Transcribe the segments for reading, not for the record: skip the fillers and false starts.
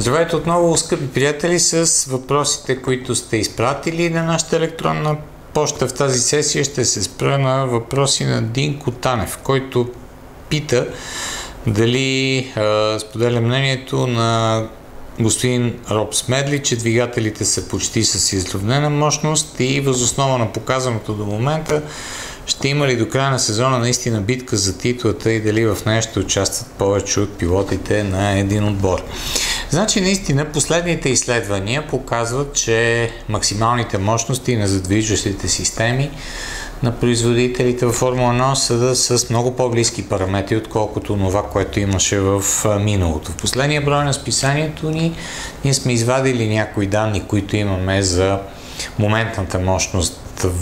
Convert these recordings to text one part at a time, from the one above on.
Здравейте отново, скъпи приятели, с въпросите, които сте изпратили на нашата електронна поща. В тази сесия ще се спра на въпроси на Динко Танев, който пита дали споделя мнението на господин Роб Смедли, че двигателите са почти с изравнена мощност и въз основа на показаното до момента ще има ли до края на сезона наистина битка за титлата и дали в нея ще участват повече от пилотите на един отбор. Значи наистина последните изследвания показват, че максималните мощности на задвижващите системи на производителите във Формула 1 са с много по-близки параметри, отколкото това, което имаше в миналото. В последния брой на списанието ние сме извадили някои данни, които имаме за моментната мощност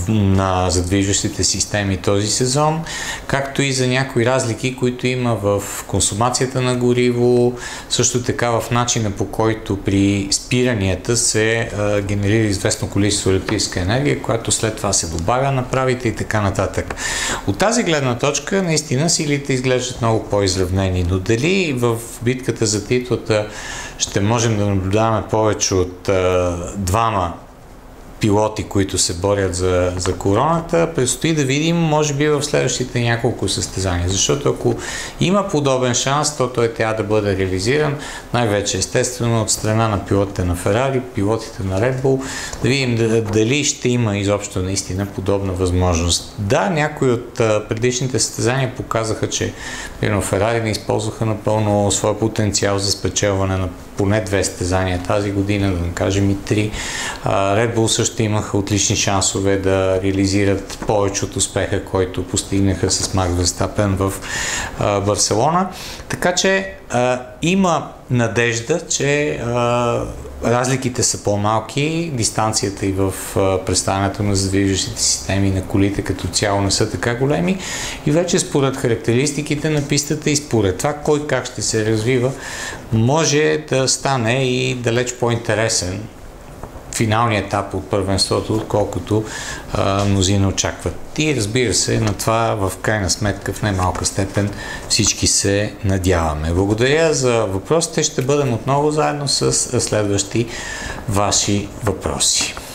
на задвижващите системи този сезон, както и за някои разлики, които има в консумацията на гориво, също така в начина, по който при спиранията се генерира известно количество електрическа енергия, която след това се добавя на правите и така нататък. От тази гледна точка наистина силите изглеждат много по-изравнени, но дали в битката за титлата ще можем да наблюдаваме повече от двама пилоти, които се борят за короната, предстои да видим, може би в следващите няколко състезания. Защото ако има подобен шанс, то той трябва да бъде реализиран, най-вече естествено от страна на пилотите на Ферари, пилотите на Red Bull, да видим дали ще има изобщо наистина подобна възможност. Да, някои от предишните състезания показаха, че Ферари не използваха напълно своя потенциал за спечелване на поне 2 състезания тази година, да кажем и 3. Red Bull също имаха отлични шансове да реализират повече от успеха, който постигнаха с Макс Верстапен в Барселона. Така че има надежда, че разликите са по-малки, дистанцията и в представянето на задвижващите системи на колите като цяло не са така големи и вече според характеристиките на пистата и според това кой как ще се развива, може да стане и далеч по-интересен финалния етап от първенството, отколкото мнозина очакват. И разбира се, на това в крайна сметка в немалка степен всички се надяваме. Благодаря за въпросите. Ще бъдем отново заедно с следващи ваши въпроси.